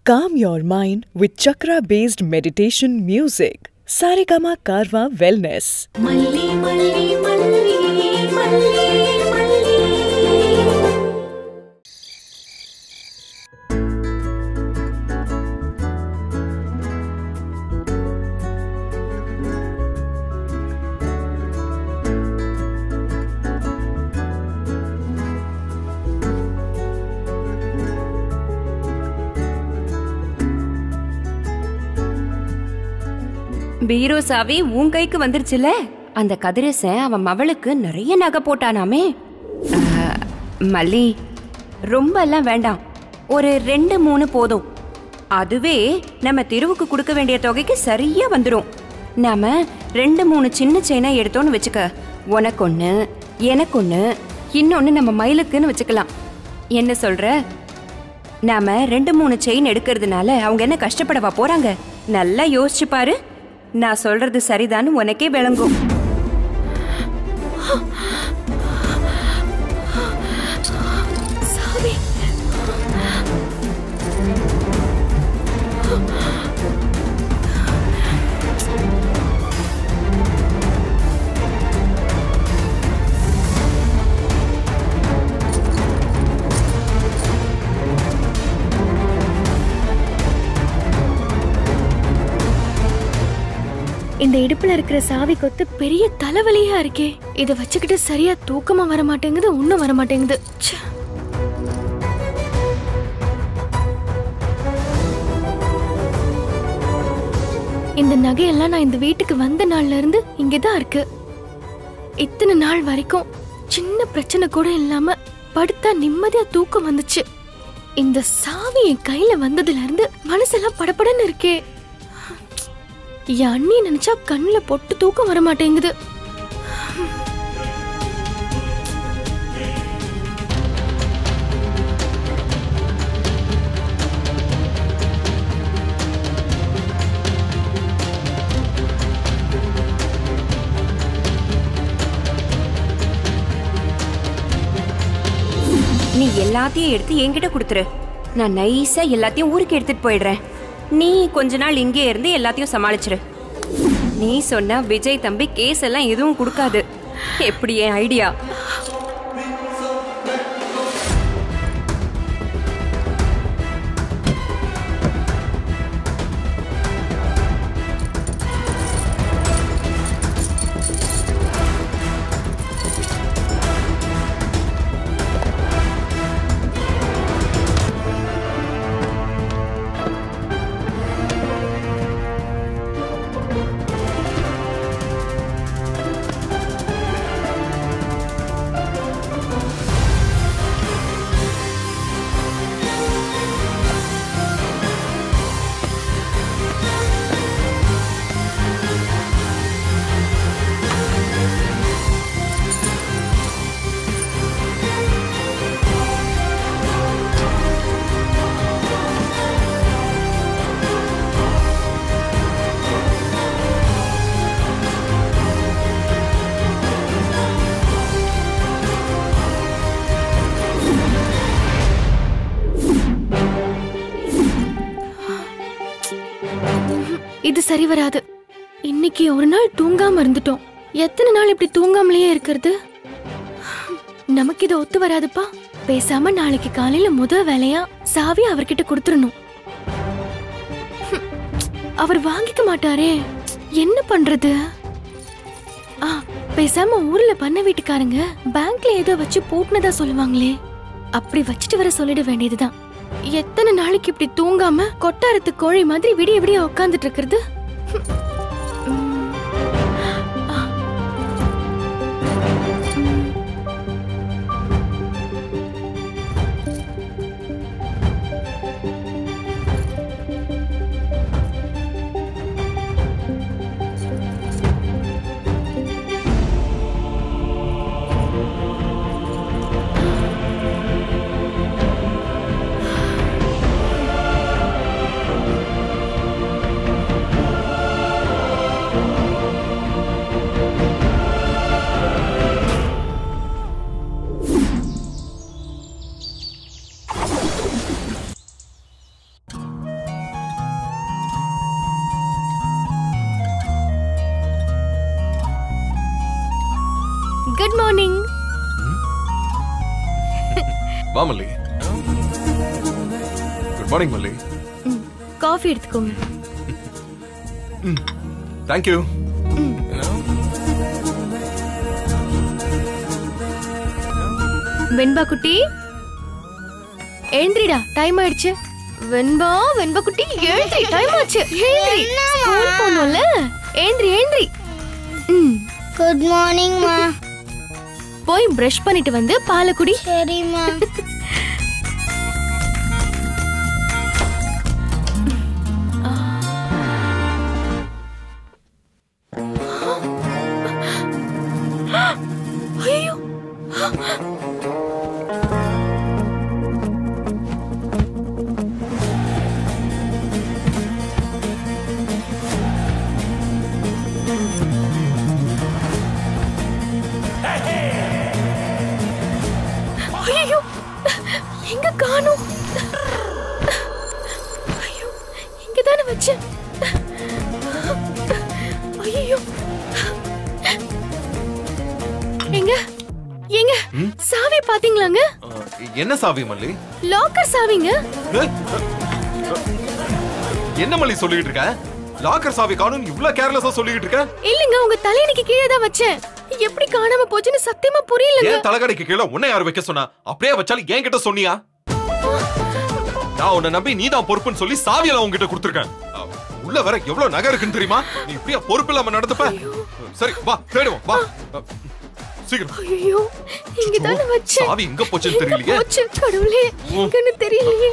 Calm your mind with chakra-based meditation music. Saregama Karwa Wellness. Malli, malli, malli, malli, malli. பீரோ சாவி உன் கைக்கு வந்துருச்சுல. அந்த கதிரேசன் அவன் மவளுக்கு நிறைய நகை போட்டானாமே. மல்லி, ரொம்ப எல்லாம் வேண்டாம், ஒரு 2-3 போதும். அதுவே நம்ம தெருவுக்கு கொடுக்க வேண்டிய தொகைக்கு சரியா வந்துடும். நாம 2-3 சின்ன செயினா எடுத்தோன்னு வச்சுக்க, உனக்கு ஒண்ணு எனக்கு ஒண்ணு, இன்னொன்னு நம்ம மயிலுக்குன்னு வச்சுக்கலாம். என்ன சொல்ற? நாம 2-3 செயின் எடுக்கிறதுனால அவங்க என்ன கஷ்டப்படவா போறாங்க? நல்லா யோசிச்சு பாரு. நான் சொல்றது சரிதான், உனக்கே விளங்கும். இந்த இடுப்புல இருக்கிற சாவி கொத்து பெரிய தலைவலியா இருக்கே. இத வச்சுக்கிட்டு சரியா தூக்கமா வர மாட்டேங்குது, ஒண்ணும் வர மாட்டேங்குது. இந்த நகையெல்லாம் நான் இந்த வீட்டுக்கு வந்த நாள்ல இருந்து இங்கதான் இருக்கு. இத்தனை நாள் வரைக்கும் சின்ன பிரச்சனை கூட இல்லாம படுத்தா நிம்மதியா தூக்கம் வந்துச்சு. இந்த சாவி என் கையில வந்ததுல இருந்து மனசெல்லாம் படபடன்னு இருக்கே. என் அண்ணி நினைச்சா கண்ணுல பொட்டு தூக்கம் வர மாட்டேங்குது. நீ எல்லாத்தையும் எடுத்து என்கிட்ட கொடுத்துரு. நான் நைஸா எல்லாத்தையும் ஊருக்கு எடுத்துட்டு போயிடுறேன். நீ கொஞ்ச நாள் இங்கே இருந்து எல்லாத்தையும் சமாளிச்சிரு. நீ சொன்ன விஜய் தம்பி கேஸ் எல்லாம் எதுவும் கொடுக்காது. எப்படி என் ஐடியா? இது சரி வராது. இன்னைக்கு ஒரு நாள் தூங்காம இருந்துட்டோம். எத்தனை நாள் இப்படி தூங்காமலேயே இருக்கிறது? நமக்கு இது ஒத்து வராதுப்பா. பேசாம நாளைக்கு காலையில முதல் வேலையா சாவி அவர்கிட்ட கொடுத்துடணும். அவர் வாங்கிக்க மாட்டாரே, என்ன பண்றது? பேசாம ஊர்ல பண்ண வீட்டுக்காரங்க பேங்க்ல ஏதோ வச்சு பூட்டினதா சொல்லுவாங்களே, அப்படி வச்சுட்டு வர சொல்லிட வேண்டியதுதான். எத்தனை நாளைக்கு இப்படி தூங்காம கொட்டாரத்து கோழி மாதிரி விடிய விடிய உட்கார்ந்துட்டு இருக்கிறது? Good morning. வா Malli. Good morning Malli. Coffee எடுத்துக்கோங்க. Thank you. வெண்பா குட்டி எழுந்திரிடா, டைம் ஆயிடுச்சு. வெண்பா வெண்பா குட்டி எழுந்திரி, டைம் ஆச்சு. எழுந்திரி, ஸ்கூல் போகணும்ல. எழுந்திரி எழுந்திரி. குட் மார்னிங் மா. போய் பிரஷ் பண்ணிட்டு வந்து பாலை குடி. சரிம்மா. ஐயோ, ஐயோ, எங்க காணோம்? ஐயோ, இங்கதானே வச்சேன். ஐயோ, எங்க எங்க சாவி பாத்தீங்களாங்க? என்ன சாவி மல்லி? லாக்கர் சாவிங்க. என்ன மல்லி சொல்லிட்டு இருக்க? லாக்கர் சாவி காணும் இவ்ளோ கேர்லெஸ்ஸா சொல்லிட்டு இருக்க? இல்லங்க, உங்க தலையணைக்கு கீழே தான் வச்சேன். எப்படி காணாம போச்சுன்னு சத்தியமா புரியலங்க. ஏன் தலைகடைக்கு கீழே உன்னை யார் வைக்க சொன்னா? அப்படியே வச்சாலும் ஏன் கிட்ட சொன்னியா? நான் உன்னை நம்பி நீதான் பொறுப்புன்னு சொல்லி சாவியெல்லாம் உன்கிட்ட கொடுத்துருக்கேன். உள்ள வர எவ்வளவு நகை இருக்குன்னு தெரியுமா? நீ இப்படியா பொறுப்பு இல்லாம நடந்துப்ப? சரி வா தேடுவோம் வா. சீக்கிரம். ஐயோ, இங்க தான வச்சேன். சாவி எங்க போச்சுன்னு தெரியலையே. போச்சு கடவுளே, எங்கன்னு தெரியலையே.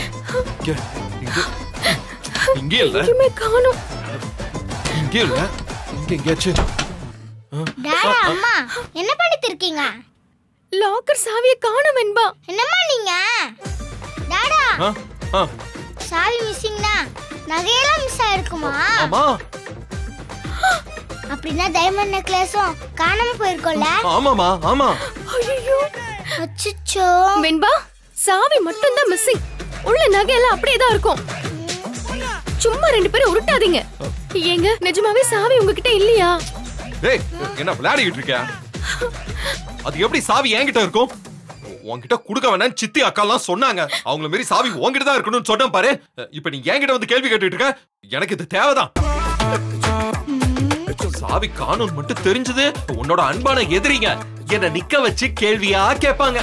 இங்கே இல்ல. எங்கேயுமே காணோம். இங்கே இல்ல. இங்க எங்கேயாச்சு. டாடா அம்மா என்ன பண்ணிட்டு இருக்கீங்க? லாக்கர் சாவியை காணோம் வெண்பா. என்னம்மா நீங்க? டாடா ஆ சாவி மிஸ்ஸிங்னா நகையெல்லாம் மிஸ் ஆயிருக்குமா? ஆமா. அப்படின்னா டைமண்ட் நெக்லஸும் காணாம போயிருக்கோம்ல? ஆமாமா ஆமா. ஐயோ அச்சச்சோ. வெண்பா, சாவி மட்டும் தான் மிஸ்ஸிங். உள்ள நகை எல்லாம் அப்படியே தான் இருக்கும். சும்மா ரெண்டு பேரும் உருட்டாதீங்க. ஏங்க நிஜமாவே சாவி உங்ககிட்ட இல்லையா? டேய் என்ன விளையாடிட்டு இருக்க? அது எப்படி சாவி என்கிட்ட இருக்கும்? உன்கிட்ட குடுக்க வேணாம் சித்தி அக்காலாம் சொன்னாங்க. அவங்கள மீறி சாவி உன்கிட்ட தான் இருக்கணும்னு சொன்னேன் பாரு. இப்ப நீ என்கிட்ட வந்து கேள்வி கேட்டுட்டு இருக்க. எனக்கு இது தேவைதான். சாவி காணோம் மட்டும் தெரிஞ்சது உன்னோட அன்பான எதிரிங்க என்ன நிக்க வச்சு கேள்வியா கேட்பாங்க.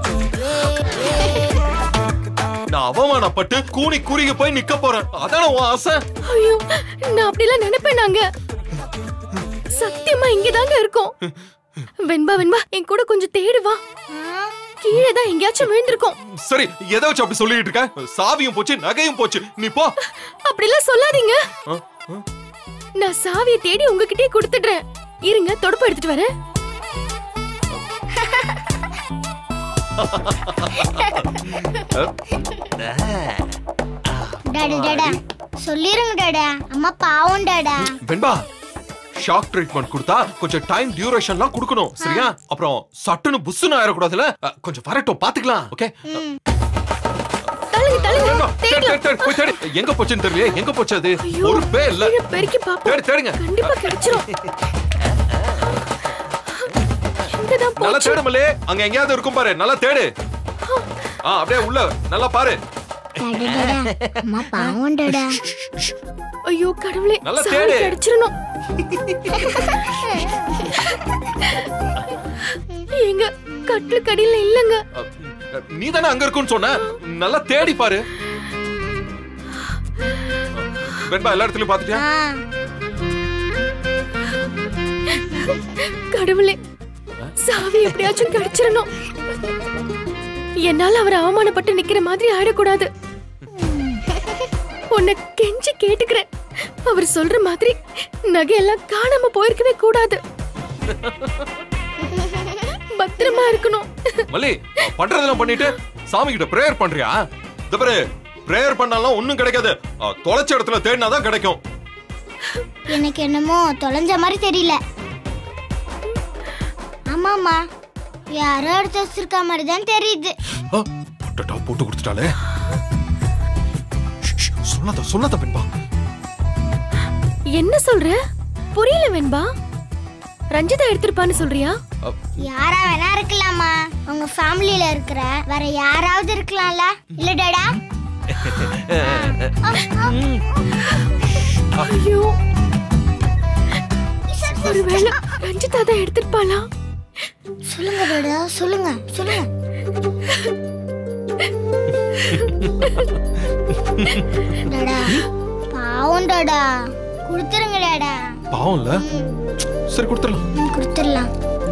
நான் அவமானப்பட்டு கூனி குறுகி போய் நிக்க போறேன். அதான உன் ஆசை? ஐயோ, நான் அப்படிலாம் நினைப்பேன். நாங்க சத்தியமா இங்கதாங்க இருக்கோம். வெண்பா வெண்பா, என் கூட கொஞ்சம் தேடு வா. கீழே தான் எங்கேயாச்சும் விழுந்திருக்கோம். சரி, எதை வச்சு அப்படி சொல்லிட்டு இருக்க? சாவியும் போச்சு நகையும் போச்சு. நீ போ. அப்படிலாம் சொல்லாதீங்க. நான் சாவியை தேடி உங்ககிட்டயே கொடுத்துடுறேன். இருங்க, தொடப்பு எடுத்துட்டு வரேன். டாடா டாடா சொல்லிருங்க டாடா. அம்மா பாவம் டாடா. வெண்பா, ஷாக் ட்ரீட்மெண்ட் கொடுத்தா கொஞ்சம் டைம் டியூரேஷன்லாம் கொடுக்கணும். சரியா? அப்புறம் சட்டுன்னு புஸ்ஸுன்னு ஆயிடக்கூடாதுல. கொஞ்சம் வரட்டும், பாத்துக்கலாம். ஓகே? தள்ளுங்க தள்ளுங்க, தேடலாம். போய் தேடு. எங்க போச்சுன்னு தெரியல. எங்க போச்சு அது? ஒரு பே இல்ல. பெருக்கி பாப்போம். தேடுங்க. கண்டிப்பா கிடைச்சிரும். எங்கதான் போச்சு? நல்லா தேடுமலே. அங்க எங்கயாவது இருக்கும் பாரு. நல்லா தேடு. அப்படியே உள்ள நல்லா பாரு. டாடா டாடா அம்மா பாவம் டாடா. ஐயோ கடவுளே, நல்லா சாவி தேடு. கிடைச்சிரணும். எங்க கட்டில கடியில இல்லங்க. நீ தானே அங்க இருக்குன்னு சொன்ன. நல்லா தேடி பாரு. வெண்பா, எல்லா இடத்துலயும் பாத்துட்டியா? கடவுளே, சாவி எப்படியாச்சும் கிடைச்சிரணும். என்னால அவர் அவமானப்பட்டு நிக்கிற மாதிரி ஆயிடக்கூடாது. உன்னை கெஞ்சி கேட்டுக்கிறேன். அவர் சொல்ற மாதிரி நகையெல்லாம் காணாம போயிருக்கவே கூடாது. பத்திரமா இருக்கணும். மல்லி, பண்றதெல்லாம் பண்ணிட்டு சாமி கிட்ட பிரேயர் பண்றியா? இந்த பாரு, பிரேயர் பண்ணாலும் ஒண்ணும் கிடைக்காது. தொலைச்ச இடத்துல தேடினாதான் கிடைக்கும். எனக்கு என்னமோ தொலைஞ்ச மாதிரி தெரியல. ஆமாமா, யாரோ எடுத்து வச்சிருக்க மாதிரி தான் தெரியுது. போட்டு கொடுத்துட்டாலே. சொன்னத வெண்பா. என்ன சொல்ற? புரியல வெண்பா. ரஞ்சிதா எடுத்திருப்பான்னு சொல்றியா? யாரா வேணா இருக்கலாமா, உங்க ஃபேமிலில இருக்கிற வேற யாராவது இருக்கலாம்ல, இல்ல டாடா? ஐயோ, ஒருவேளை ரஞ்சிதா தான் எடுத்துப்பாளா? சொல்லுங்க டாடா, சொல்லுங்க சொல்லுங்க. டாடா பாவம் டாடா, கொடுத்துருங்க டாடா. பாவம் இல்ல, சரி கொடுத்துடலாம். கொடுத்துடலாம்.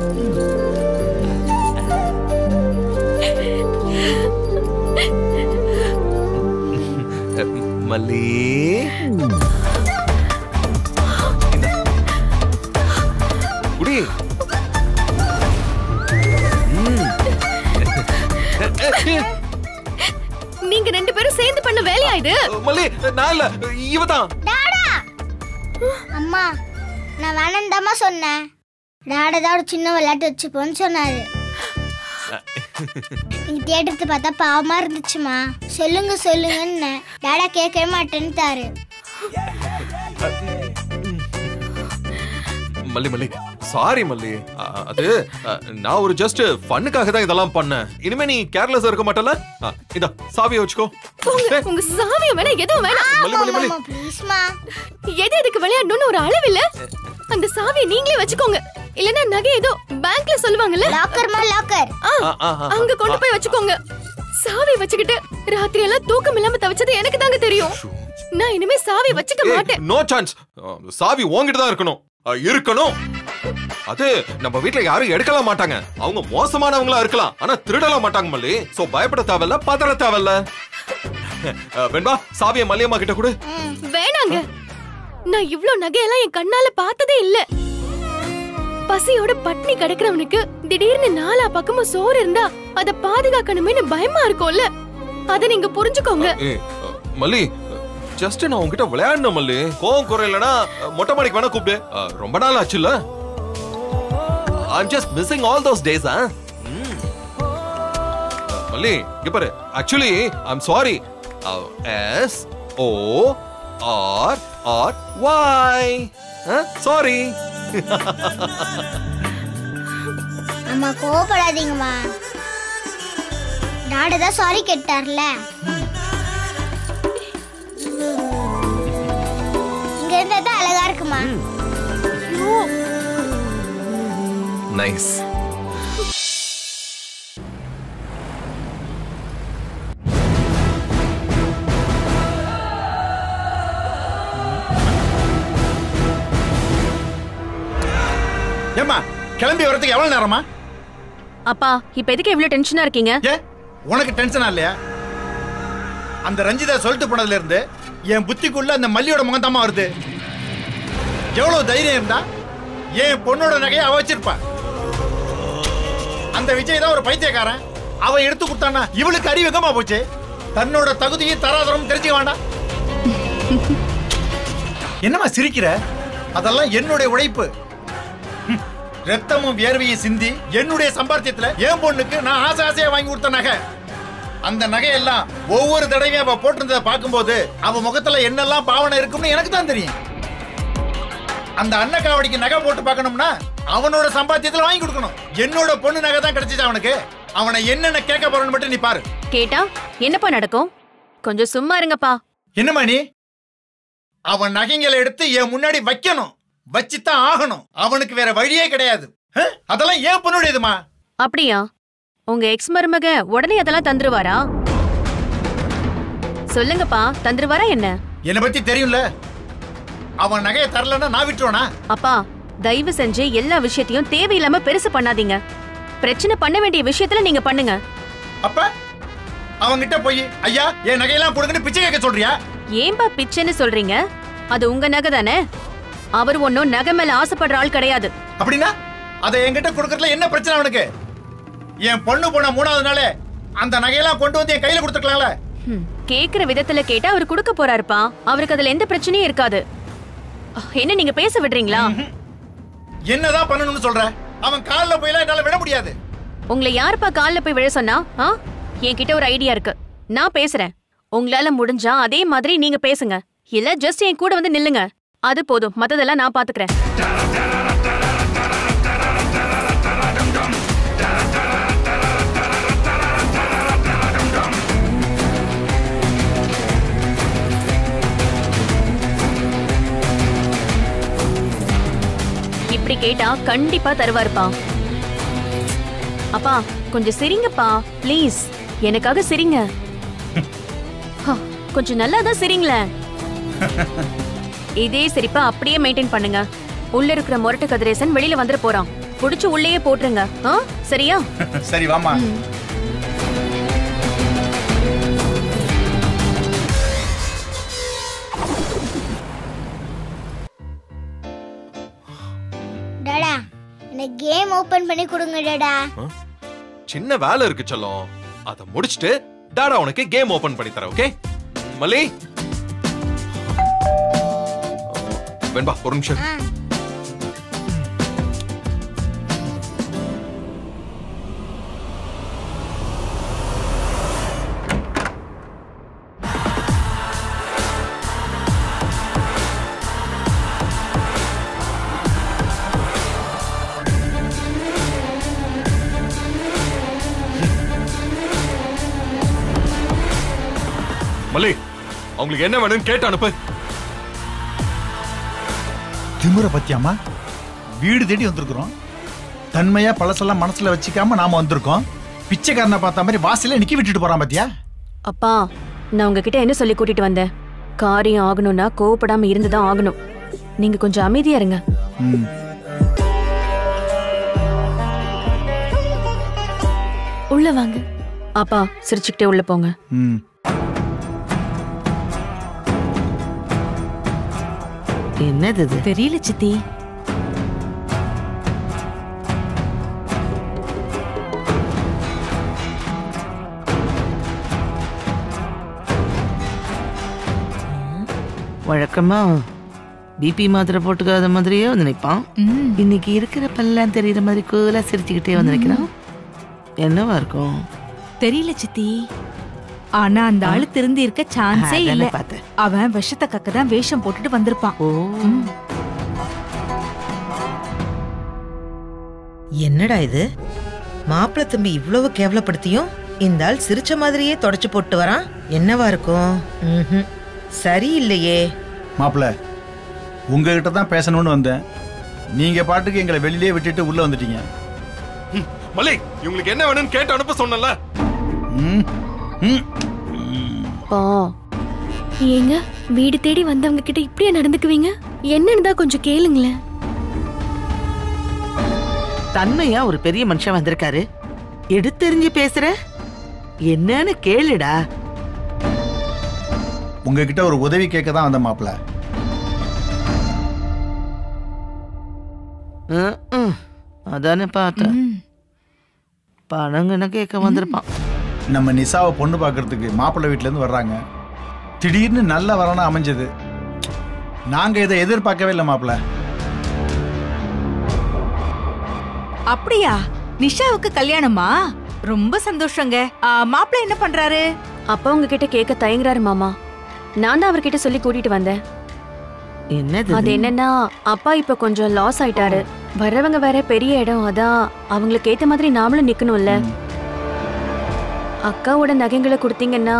மல்லி குடி. நீங்க ரெண்டு பேரும் சேர்ந்து பண்ண வேலையா இது? மல்லி நான் இல்ல, இவதான். டாடா அம்மா, நான் வேணாம்டாமா சொன்னேன். டாடா தான் ஒரு சின்ன விளையாட்டு வச்சுப்போன்னு சொன்னாரு. நீங்க தேடுறது பார்த்தா பாவமா இருந்துச்சுமா. சொல்லுங்க சொல்லுங்கன்னு டாடா கேட்கவே மாட்டேன்னுட்டாரு. மல்லி மல்லி சாரி மல்லி, அது நான் ஒரு ஜஸ்ட் ஃபன்னுக்காக தான் இதெல்லாம் பண்ணேன். இனிமே நீ கேர்லெஸ்ஸா இருக்க மாட்டல? இத சாவியை வச்சுக்கோ. உங்க சாவிய வேணா எதுவும் வேணாம். மல்லி மல்லி மல்லி ப்ளீஸ்மா. எது எதுக்கு விளையாடணும்னு ஒரு அளவு இல்ல. அந்த சாவியை நீங்களே வச்சுக்கோங்க. இல்லனா நகை ஏதோ பேங்க்ல சொல்லுவாங்கல்ல, லாக்கர்மா லாக்கர், அங்க கொண்டு போய் வச்சுக்கோங்க. சாவி வச்சுக்கிட்டு ராத்திரி எல்லாம் தூக்கம் இல்லாம தவிச்சது எனக்கு தாங்க தெரியும். நான் இனிமே சாவி வச்சுக்க மாட்டேன். No chance. சாவி உன்கிட்ட தான் இருக்கணும். அது நம்ம வீட்ல யாரும் எடுக்கலாம் மாட்டாங்க. அவங்க மோசமானவங்களா இருக்கலாம், ஆனா திருடலாம் மாட்டாங்க மல்லி. சோ பயப்பட தேவையில்ல, பதற தேவையில்ல. வெண்பா சாவியை மல்லியம்மா கிட்ட கொடு. வேணாங்க, நான் இவ்ளோ நகையெல்லாம் என் கண்ணால பார்த்ததே இல்ல. பசியோட பட்னி கிடக்குறவனுக்கு திடீர்னு நாலா பக்கமும் சோறு இருந்தா அத பாதுகாக்கணுமே பயமா இருக்கும்ல. அத நீங்க புரிஞ்சுக்கோங்க. மல்லி ஜஸ்ட் நான் உன்கிட்ட விளையாடணும் மல்லி. கோவம் குறையலனா மொட்டை மாடிக்கு வேணா கூப்பிடு. ரொம்ப நாள் ஆச்சுல்ல. I'm just missing all those days. மல்லி இங்க பாரு, actually I'm sorry. S O R R Y. Sorry. அம்மா கோவப்படாதீங்கம்மா. டாடா தான் சாரி கேட்டார்ல. இங்க இருந்தா அழகா இருக்குமா. நைஸ். ஏம்மா கிளம்பி வரதுக்கு எவ்வளவு நேரமா? அப்பா இப்ப எதுக்கு இவ்ளோ டென்ஷனா இருக்கீங்க? ஏ உனக்கு டென்ஷனா இல்லையா? அந்த ரஞ்சிதா சொல்லிட்டு போனதுல இருந்து என் புத்திக்குள்ள அந்த மல்லியோட முகந்தாமா வருது. எவ்வளவு தைரியம் இருந்தா என் பொண்ணோட நகையை அவ வச்சிருப்பா. அந்த விஜய் தான் ஒரு பைத்தியக்காரன். அவ எடுத்து கொடுத்தானா இவளுக்கு அறிவகமா போச்சு. தன்னோட தகுதியை தராதரம் தெரிஞ்சுக்க வேண்டாம். என்னமா சிரிக்கிற? அதெல்லாம் என்னுடைய உழைப்பு. ரத்தமும் வியர்வையும் சிந்தி என்னுடைய சம்பாத்தியத்துல என் பொண்ணுக்கு நான் ஆசை ஆசையா வாங்கி கொடுத்த நகை. அந்த நகையெல்லாம் ஒவ்வொரு தடவையும் அவ போட்டிருந்ததை பார்க்கும்போது அவ முகத்துல என்னெல்லாம் பாவனை இருக்கும்னு எனக்கு தான் தெரியும். அந்த அன்னக்காவடிக்கு நகை போட்டு பார்க்கணும்னா அவனோட சம்பாத்தியத்துல வாங்கி கொடுக்கணும். என்னோட பொண்ணு நகை தான் கிடைச்சிச்சு அவனுக்கு. அவனை என்னென்ன கேட்க போறன்னு மட்டும் நீ பாரு. கேட்டா என்னப்பா நடக்கும்? கொஞ்சம் சும்மா இருங்கப்பா. என்னமா நீ? அவன் நகைங்களை எடுத்து என் முன்னாடி வைக்கணும், வச்சுதான் ஆகணும். அவனுக்கு வேற வழியே கிடையாது. அதெல்லாம் ஏன் பொண்ணுடையதுமா? அப்படியா? உங்க எக்ஸ் மருமக உடனே அதெல்லாம் தந்துருவாரா? சொல்லுங்கப்பா, தந்துருவாரா என்ன? என்ன பத்தி தெரியும்ல. அவன் நகையை தரலன்னா நான் விட்டுருவானா? அப்பா தயவு செஞ்சு எல்லா விஷயத்தையும் தேவையில்லாம பெருசு பண்ணாதீங்க. பிரச்சனை பண்ண வேண்டிய விஷயத்துல நீங்க பண்ணுங்க. அப்ப அவங்கிட்ட போய் ஐயா என் நகையெல்லாம் கொடுங்கன்னு பிச்சை கேட்க சொல்றியா? ஏன்பா பிச்சைன்னு சொல்றீங்க? அது உங்க நகை தானே. அவர் ஒன்னும் நகை மேல ஆசைப்படுற ஆள் கிடையாது. அப்படின்னா அதை என்கிட்ட கொடுக்கறதுல என்ன பிரச்சனை அவனுக்கு? என் பொண்ணு போன 3வது நாளே அந்த நகையெல்லாம் கொண்டு வந்து என் கையில கொடுத்துக்கலாம்ல. கேக்குற விதத்துல கேட்டா அவர் கொடுக்க போறாருப்பா. அவருக்கு அதுல எந்த பிரச்சனையும் இருக்காது. என்ன நீங்க பேச விடுறீங்களா? என்னதான் பண்ணணும்னு சொல்ற? அவன் கால்ல போயலாம் என்னால விட முடியாது. உங்களை யாருப்பா கால்ல போய் விழ சொன்னா? என்கிட்ட ஒரு ஐடியா இருக்கு, நான் பேசுறேன். உங்களால முடிஞ்சா அதே மாதிரி நீங்க பேசுங்க. இல்ல ஜஸ்ட் என் கூட வந்து நில்லுங்க, அது போதும். மத்ததெல்லாம் நான் பாத்துக்கிறேன். கேட்டா கண்டிப்பா தருவாருப்பா. அப்பா கொஞ்சம் சிரிங்கப்பா ப்ளீஸ், எனக்காக சிரிங்க. கொஞ்சம் நல்லாதான் சிரிங்களேன். இதே சிரிப்பா அப்படியே மெயின்டைன் பண்ணுங்க. உள்ள இருக்கிற முரட்டு கதிரேசன் வெளியில வந்துட போறான். புடிச்சு உள்ளேயே போட்டுருங்க. சரியா? சரி வாமா. டாடா எனக்கு கேம் ஓபன் பண்ணி கொடுங்க டாடா. சின்ன வேலை இருக்கு செல்லம், அத முடிச்சிட்டு டாடா உனக்கு கேம் ஓபன் பண்ணி தரேன். ஓகே மல்லி? வெண்பா ஒரு நிமிஷம். மல்லி, அவங்களுக்கு என்ன வேணும்னு கேட்டு அனுப்பு. திமுற பத்தியாமா? வீடு தேடி வந்திருக்கிறோம். தன்மையா பழசெல்லாம் மனசுல வச்சுக்காம நாம வந்திருக்கோம். பிச்சைக்காரனை பார்த்த மாதிரி வாசல்ல நிக்க விட்டுட்டு போறான் பாத்தியா? அப்பா நான் உங்ககிட்ட என்ன சொல்லி கூட்டிட்டு வந்தேன்? காரியம் ஆகணும்னா கோவப்படாம இருந்துதான் ஆகணும். நீங்க கொஞ்சம் அமைதியா இருங்க. உள்ள வாங்க. அப்பா சிரிச்சுக்கிட்டே உள்ள போங்க. என்னது தெரியல சித்தி. வழக்கமா பிபி மாத்திரை போட்டுக்காத மாதிரியே வந்து நிற்பான். இன்னைக்கு இருக்கிற பல்லாம் தெரியற மாதிரி கூலா சிரிச்சுக்கிட்டே வந்து நிற்கிறான். என்னவா இருக்கும் தெரியல சித்தி. ஆனா அந்த ஆளு திருந்தி இருக்க சான்ஸே இல்ல. அவன் விஷத்தை கக்கதான் வேஷம் போட்டுட்டு வந்திருப்பான். என்னடா இது? மாப்பிள்ள தம்பி இவ்வளவு கேவலப்படுத்தியும் இந்த ஆள் சிரிச்ச மாதிரியே தொடச்சு போட்டு வரான். என்னவா இருக்கும்? சரியில்லையே. மாப்பிள்ள உங்ககிட்ட தான் பேசணும்னு வந்தேன். நீங்க பாட்டுக்கு எங்களை வெளியிலே விட்டுட்டு உள்ள வந்துட்டீங்க. மல்லி, இவங்களுக்கு என்ன வேணும்னு கேட்டு அனுப்ப சொன்னல. ஏங்க வீடு தேடி வந்தவங்க கிட்ட இப்படியே நடந்துக்குவீங்க? என்னன்னு தான் கொஞ்சம் கேளுங்களேன். தன்மையா ஒரு பெரிய மனுஷன் வந்திருக்காரு, எடுத்தெறிஞ்சு பேசுற. என்னன்னு கேளுடா. உங்ககிட்ட ஒரு உதவி கேட்க தான் வந்த மாப்பிள்ள. அதானே பார்த்தேன். பணங்கன்னு கேட்க வந்திருப்பான். நம்ம நிசாவை பொண்ணு பார்க்கறதுக்கு மாப்பிள்ளை வீட்டுல இருந்து வர்றாங்க. திடீர்னு நல்ல வரனா அமைஞ்சது. நாங்க இதை எதிர்பார்க்கவே இல்லை மாப்பிள்ள. அப்படியா? நிஷாவுக்கு கல்யாணமா? ரொம்ப சந்தோஷங்க. மாப்பிள்ளை என்ன பண்றாரு? அப்பா உங்ககிட்ட கேட்க தயங்குறாரு மாமா. நான் தான் அவர்கிட்ட சொல்லி கூட்டிட்டு வந்தேன். அது என்னன்னா அப்பா இப்ப கொஞ்சம் லாஸ் ஆயிட்டாரு. வர்றவங்க வேற பெரிய இடம், அதான் அவங்களுக்கு ஏத்த மாதிரி நாமளும் நிக்கணும்ல. அக்காவோட நகைங்களை கொடுத்தீங்கன்னா.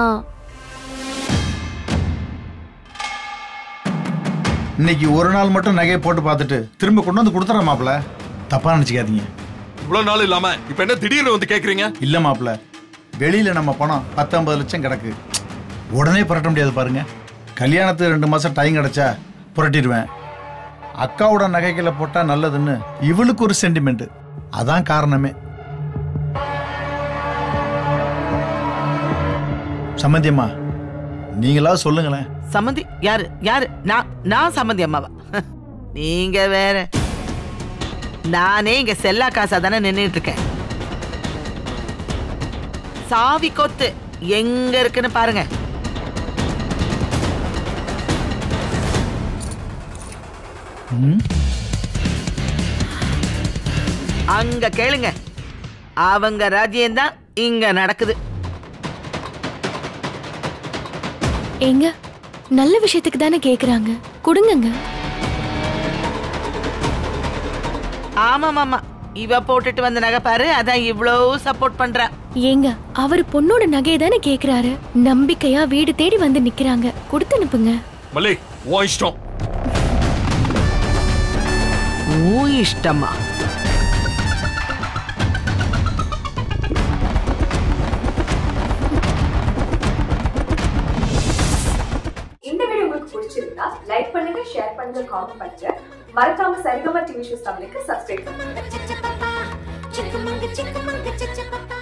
இன்னைக்கு ஒரு நாள் மட்டும் நகையை போட்டு பார்த்துட்டு திரும்ப கொண்டு வந்து கொடுத்துறேன் மாப்பிள்ள. தப்பா நினைச்சுக்காதீங்க. இவ்வளவு நாள் இல்லாம இப்ப என்ன திடீர்னு வந்து கேக்குறீங்க? இல்ல மாப்பிள்ள, வெளியில நம்ம பணம் 10-50 லட்சம் கிடக்கு. உடனே புரட்ட முடியாது பாருங்க. கல்யாணத்துக்கு 2 மாசம் டைம் கிடைச்சா புரட்டிடுவேன். அக்காவோட நகைகளை போட்டா நல்லதுன்னு இவளுக்கு ஒரு சென்டிமெண்ட். அதான் காரணமே. சம்மந்தி அம்மா, நீங்களா சொல்லுங்களேன். சம்மந்தி யாரு? யாரு? நான் சம்மந்தி அம்மாவா? நீங்க வேற. நானே இங்க செல்லா காசா தானே நின்றுட்டு இருக்கேன். சாவி கொத்து எங்க இருக்குன்னு பாருங்க. அங்க கேளுங்க. அவங்க ராஜ்யம் தான் இங்க நடக்குது. ஏங்க நல்ல விஷயத்துக்கு தானே கேக்குறாங்க, கொடுங்க. ஆமா மாமா, இவ போட்டுட்டு வந்த நகை பாரு, அதான் இவ்வளவு சப்போர்ட் பண்றா. ஏங்க அவர் பொண்ணோட நகையை தானே கேக்குறாரு. நம்பிக்கையா வீடு தேடி வந்து நிக்கிறாங்க, கொடுத்து அனுப்புங்க. மல்லி, உன் இஷ்டம். உன் இஷ்டமா? இந்த வீடியோ உங்களுக்கு பிடிச்சிருந்தா லைக் பண்ணுங்க, ஷேர் பண்ணுங்க, காமெண்ட் பண்ணுங்க. மறக்காம சரிகமா டிவி ஷோஸ் தமிழுக்கு சப்ஸ்கிரைப் பண்ணுங்க.